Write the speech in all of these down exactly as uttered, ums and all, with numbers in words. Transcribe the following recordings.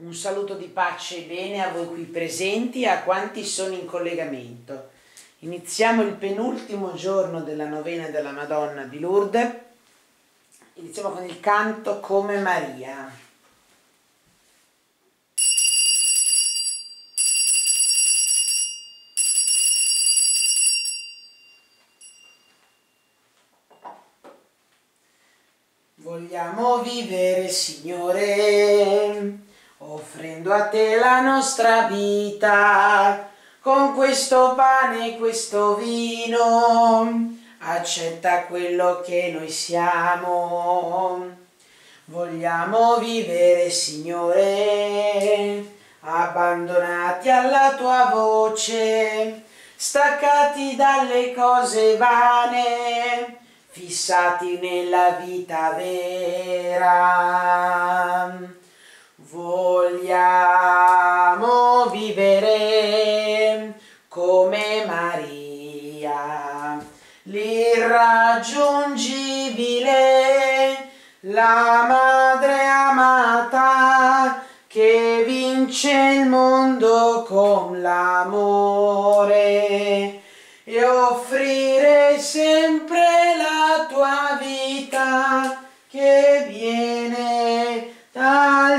Un saluto di pace e bene a voi qui presenti e a quanti sono in collegamento. Iniziamo il penultimo giorno della novena della Madonna di Lourdes. Iniziamo con il canto Come Maria. Vogliamo vivere, Signore, offrendo a te la nostra vita, con questo pane e questo vino, accetta quello che noi siamo. Vogliamo vivere, Signore, abbandonati alla tua voce, staccati dalle cose vane, fissati nella vita vera. Vogliamo vivere come Maria, l'irraggiungibile, la madre amata che vince il mondo con l'amore, e offrire sempre la tua vita che viene dal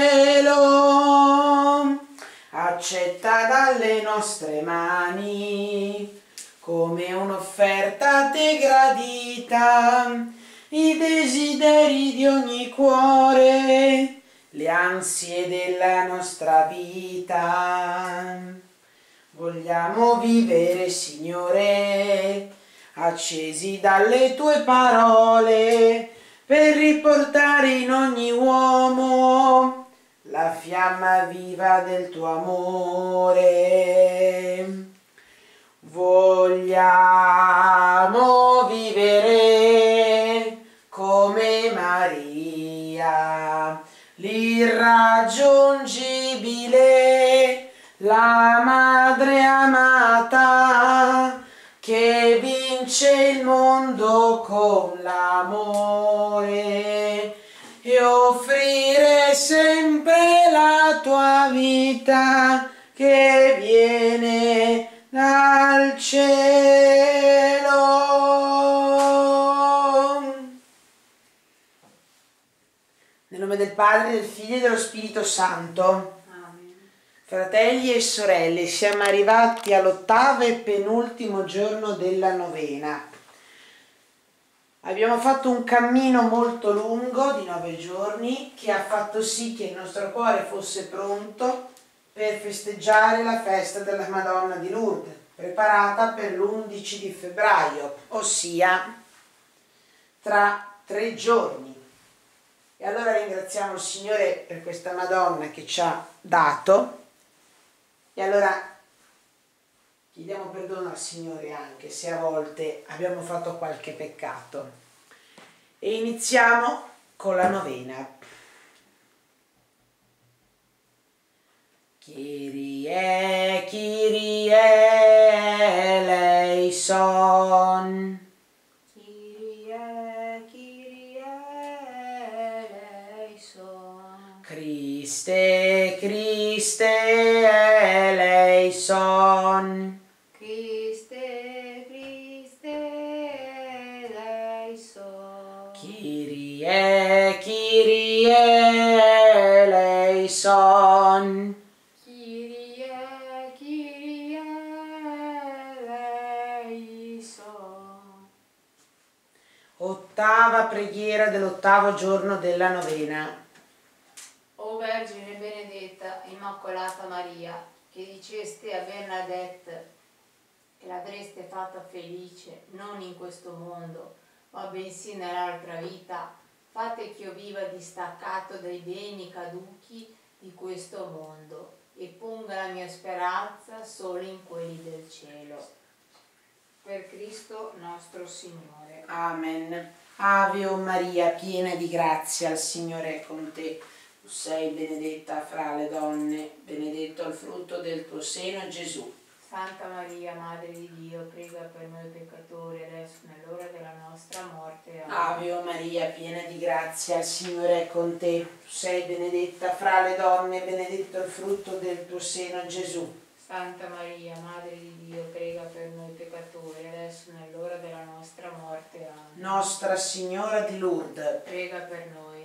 cielo. Accetta dalle nostre mani come un'offerta a te gradita i desideri di ogni cuore, le ansie della nostra vita. Vogliamo vivere, Signore, accesi dalle tue parole, per riportare in ogni uomo la fiamma viva del tuo amore. Vogliamo vivere come Maria, l'irraggiungibile, la madre amata che vince il mondo con l'amore, e offrire sempre la tua vita che viene dal cielo. Nel nome del Padre, del Figlio e dello Spirito Santo. Fratelli e sorelle, siamo arrivati all'ottavo e penultimo giorno della novena. Abbiamo fatto un cammino molto lungo di nove giorni che ha fatto sì che il nostro cuore fosse pronto per festeggiare la festa della Madonna di Lourdes, preparata per l'undici di febbraio, ossia tra tre giorni. E allora ringraziamo il Signore per questa Madonna che ci ha dato. E allora chiediamo perdono al Signore anche se a volte abbiamo fatto qualche peccato. E iniziamo con la novena. Kyrie, Kyrie eleison. Kyrie, Kyrie eleison. Christe, Christe eleison. Christe, Christe eleison. Kyrie, Kyrie eleison. Kyrie, Kyrie eleison. Ottava preghiera dell'ottavo giorno della novena. O Vergine benedetta, Immacolata Maria, che diceste a Bernadette che l'avreste fatta felice non in questo mondo, ma bensì nell'altra vita, fate che io viva distaccato dai beni caduchi di questo mondo e ponga la mia speranza solo in quelli del cielo. Per Cristo nostro Signore. Amen. Ave o Maria, piena di grazia, il Signore è con te. Tu sei benedetta fra le donne, benedetto il frutto del tuo seno, Gesù. Santa Maria, Madre di Dio, prega per noi peccatori, adesso nell'ora della nostra morte. Ave o Maria, piena di grazia, il Signore è con te. Tu sei benedetta fra le donne, benedetto il frutto del tuo seno, Gesù. Santa Maria, Madre di Dio, prega per noi peccatori, adesso e nell'ora della nostra morte. Amen. Nostra Signora di Lourdes, Prega per noi.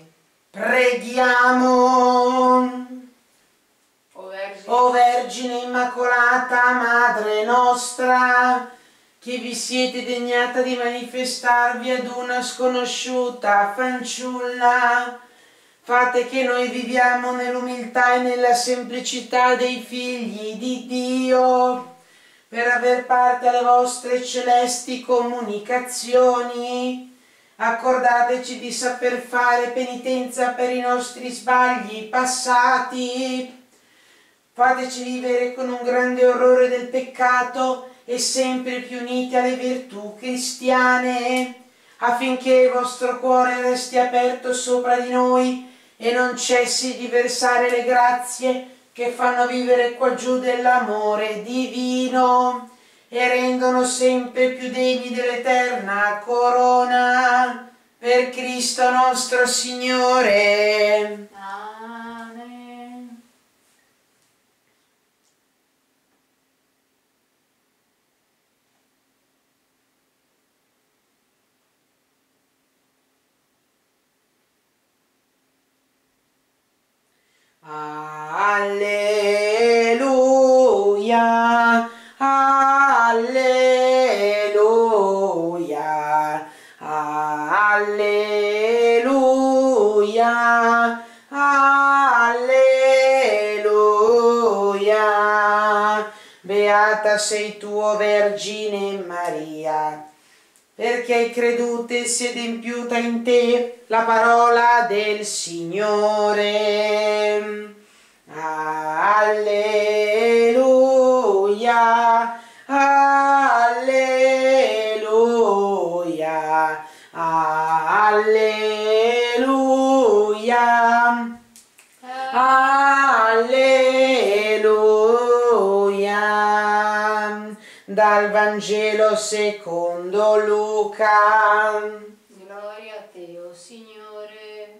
Preghiamo. O Vergine, O Vergine Immacolata, Madre nostra, che vi siete degnata di manifestarvi ad una sconosciuta fanciulla, fate che noi viviamo nell'umiltà e nella semplicità dei figli di Dio, per aver parte alle vostre celesti comunicazioni. Accordateci di saper fare penitenza per i nostri sbagli passati. Fateci vivere con un grande orrore del peccato e sempre più uniti alle virtù cristiane, affinché il vostro cuore resti aperto sopra di noi e non cessi di versare le grazie che fanno vivere qua giù dell'amore divino e rendono sempre più degni dell'eterna corona. Per Cristo nostro Signore. Amen. Alleluia, alleluia, alleluia, alleluia. Beata sei tu, o Vergine Maria, perché hai creduto e si è adempiuta in te la parola del Signore. Alleluia, alleluia, alleluia, alleluia. Dal Vangelo secondo Luca. Gloria a te, o Signore.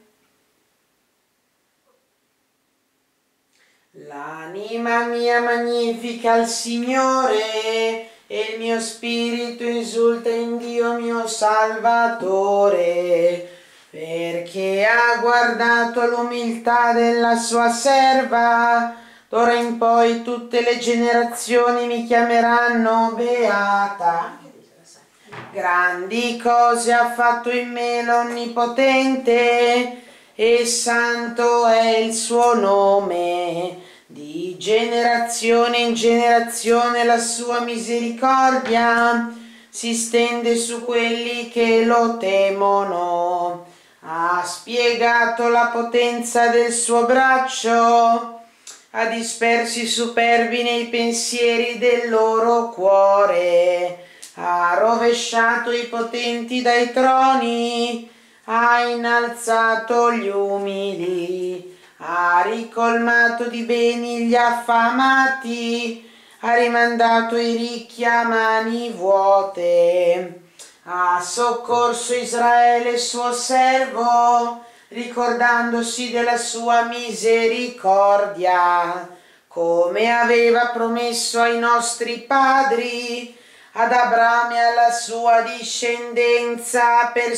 L'anima mia magnifica il Signore e il mio spirito esulta in Dio mio Salvatore, perché ha guardato l'umiltà della sua serva. D'ora in poi tutte le generazioni mi chiameranno beata. Grandi cose ha fatto in me l'Onnipotente e santo è il suo nome. Di generazione in generazione la sua misericordia si stende su quelli che lo temono. Ha spiegato la potenza del suo braccio, ha dispersi i superbi nei pensieri del loro cuore, ha rovesciato i potenti dai troni, ha innalzato gli umili, ha ricolmato di beni gli affamati, ha rimandato i ricchi a mani vuote, ha soccorso Israele suo servo, ricordandosi della sua misericordia, come aveva promesso ai nostri padri, ad Abramo e alla sua discendenza per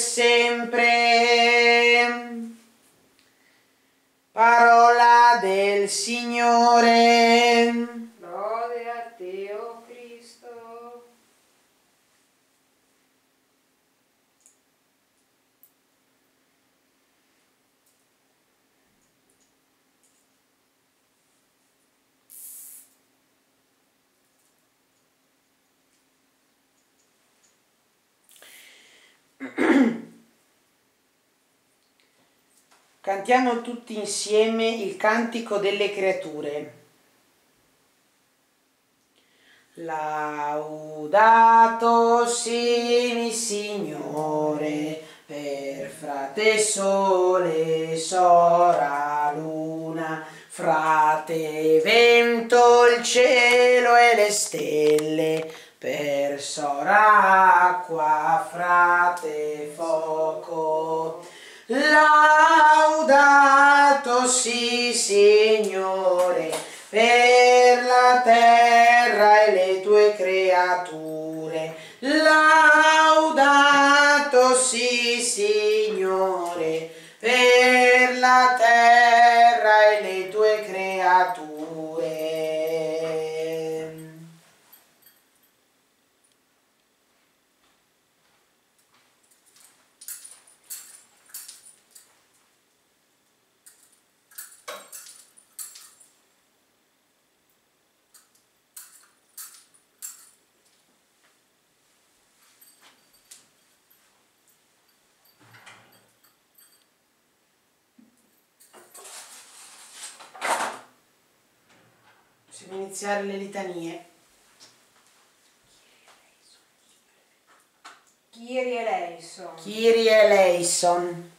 sempre. Parola del Signore. Lode a te, o Cristo. Cantiamo tutti insieme il cantico delle creature. Laudato simi Signore, per frate sole, sora luna, frate vento, il cielo e le stelle, per sora acqua, frate, fuoco. Laudato sì, Signore, per la terra e le tue creature. Laudato sì, Signore, per la terra e le tue creature. Possiamo iniziare le litanie. Kyrie eleison. Kyrie eleison.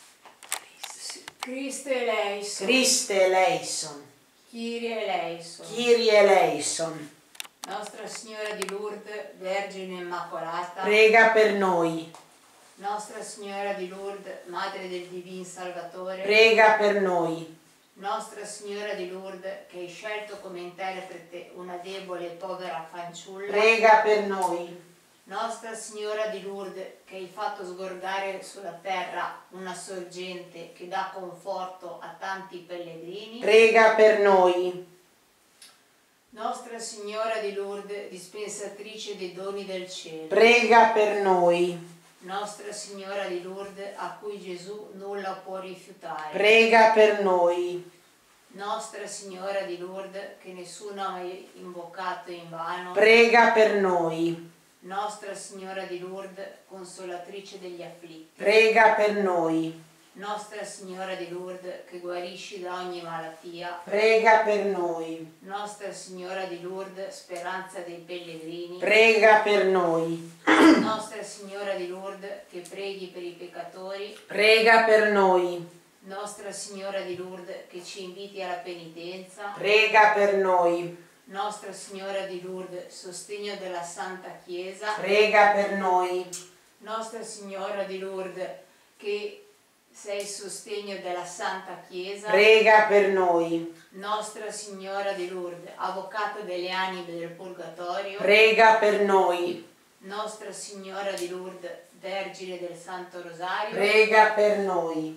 Christe eleison. Christe eleison. Kyrie eleison. Kyrie eleison. Nostra Signora di Lourdes, Vergine Immacolata. Prega per noi. Nostra Signora di Lourdes, Madre del Divin Salvatore. Prega per noi. Nostra Signora di Lourdes, che hai scelto come interprete una debole e povera fanciulla. Prega per noi. Nostra Signora di Lourdes, che hai fatto sgorgare sulla terra una sorgente che dà conforto a tanti pellegrini. Prega per noi. Nostra Signora di Lourdes, dispensatrice dei doni del cielo. Prega per noi. Nostra Signora di Lourdes, a cui Gesù nulla può rifiutare. Prega per noi. Nostra Signora di Lourdes, che nessuno ha mai invocato in vano. Prega per noi. Nostra Signora di Lourdes, consolatrice degli afflitti. Prega per noi. Nostra Signora di Lourdes, che guarisci da ogni malattia. Prega per noi. Nostra Signora di Lourdes, speranza dei pellegrini. Prega per noi. Nostra Signora di Lourdes, che preghi per i peccatori. Prega per noi. Nostra Signora di Lourdes, che ci inviti alla penitenza. Prega per noi. Nostra Signora di Lourdes, sostegno della Santa Chiesa. Prega per noi. Nostra Signora di Lourdes, che sei il sostegno della Santa Chiesa. Prega per noi. Nostra Signora di Lourdes, avvocato delle anime del Purgatorio. Prega per noi. Nostra Signora di Lourdes, Vergine del Santo Rosario. Prega per noi.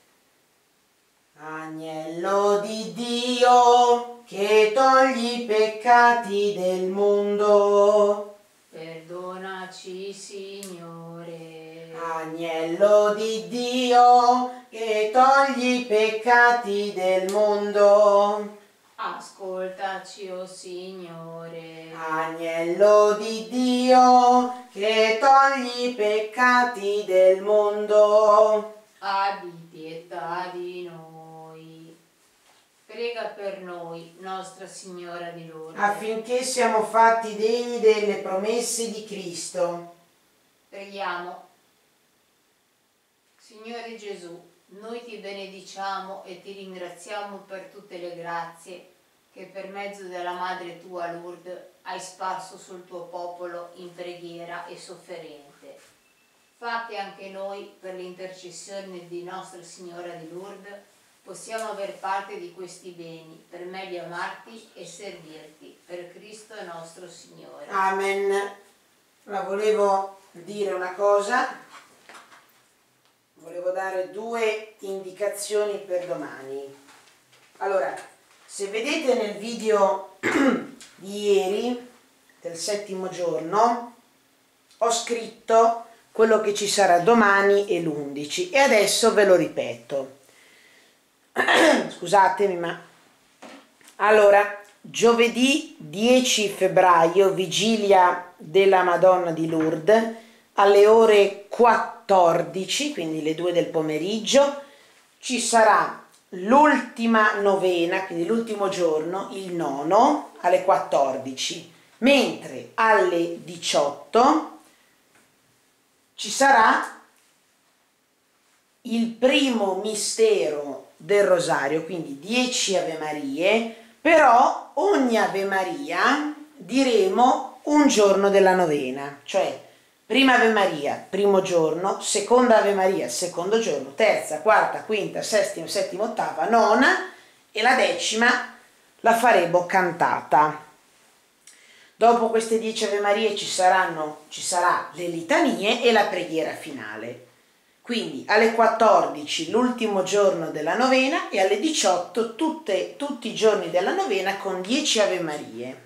Agnello di Dio, che togli i peccati del mondo. Perdonaci, Signore. Agnello di Dio, che togli i peccati del mondo. Ascoltaci, o Signore. Agnello di Dio, che togli i peccati del mondo. Abbi pietà di noi. Prega per noi, Nostra Signora di Lourdes, affinché siamo fatti degni delle promesse di Cristo. Preghiamo. Signore Gesù, noi ti benediciamo e ti ringraziamo per tutte le grazie che per mezzo della Madre tua Lourdes hai sparso sul tuo popolo in preghiera e sofferente. Fa che anche noi, per l'intercessione di Nostra Signora di Lourdes, possiamo aver parte di questi beni, per meglio amarti e servirti, per Cristo nostro Signore. Amen. Ora volevo dire una cosa, volevo dare due indicazioni per domani. Allora, se vedete nel video di ieri, del settimo giorno, ho scritto quello che ci sarà domani e l'undici e adesso ve lo ripeto. Scusatemi, ma allora, giovedì dieci febbraio, vigilia della Madonna di Lourdes, alle ore quattordici, quindi le due del pomeriggio, ci sarà l'ultima novena, quindi l'ultimo giorno, il nono, alle quattordici, mentre alle diciotto ci sarà il primo mistero del rosario, quindi dieci Ave Marie, però ogni Ave Maria diremo un giorno della novena, cioè Prima Ave Maria, primo giorno, seconda Ave Maria, secondo giorno, terza, quarta, quinta, sestima, settima, ottava, nona e la decima la faremo cantata. Dopo queste dieci Ave Marie ci saranno, ci sarà le litanie e la preghiera finale. Quindi alle quattordici l'ultimo giorno della novena e alle diciotto tutte, tutti i giorni della novena con dieci Ave Marie.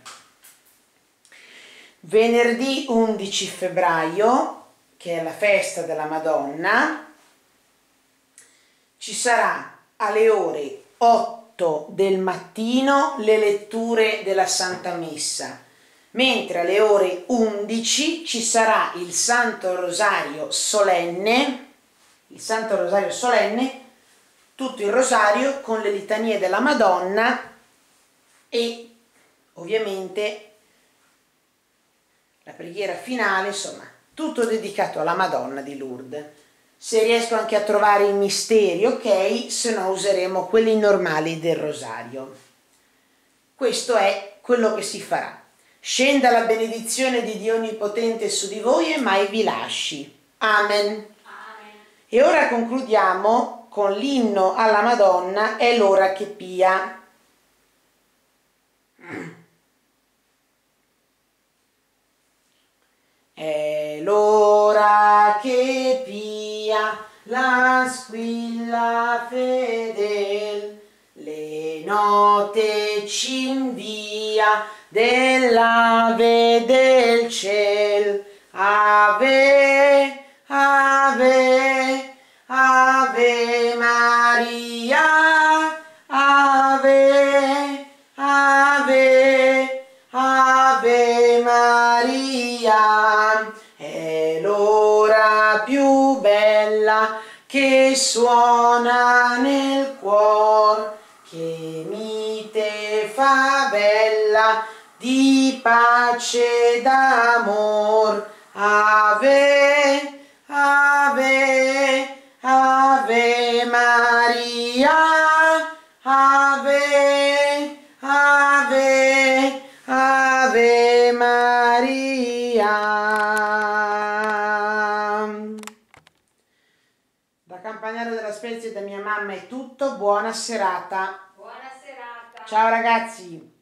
Venerdì undici febbraio, che è la festa della Madonna, ci sarà alle ore otto del mattino le letture della Santa Messa, mentre alle ore undici ci sarà il Santo Rosario solenne, il Santo Rosario solenne, tutto il rosario con le litanie della Madonna e ovviamente la preghiera finale, insomma, tutto dedicato alla Madonna di Lourdes. Se riesco anche a trovare i misteri, ok, se no useremo quelli normali del rosario. Questo è quello che si farà. Scenda la benedizione di Dio Onnipotente su di voi e mai vi lasci. Amen. Amen. E ora concludiamo con l'inno alla Madonna, È l'ora che pia. È l'ora che pia la squilla fedel, le note ci invia dell'ave del ciel. Ave, ave, ave Maria, ave, ave, ave Maria. È l'ora più bella che suona nel cuor, che mite favella di pace d'amor. Ave, ave, ave Maria, ave, ave, ave Maria. Da Campagnaro della Spezia e da mia mamma è tutto, buona serata. Buona serata. Ciao ragazzi.